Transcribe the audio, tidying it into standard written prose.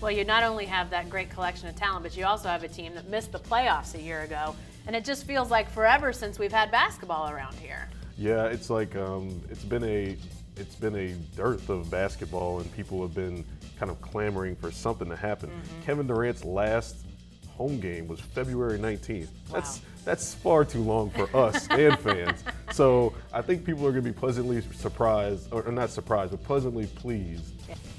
Well, you not only have that great collection of talent, but you also have a team that missed the playoffs a year ago, and it just feels like forever since we've had basketball around here. Yeah, it's like it's been a dearth of basketball, and people have been kind of clamoring for something to happen. Kevin Durant's last home game was February 19th. Wow. That's far too long for us and fans. So I think people are going to be pleasantly surprised, or not surprised, but pleasantly pleased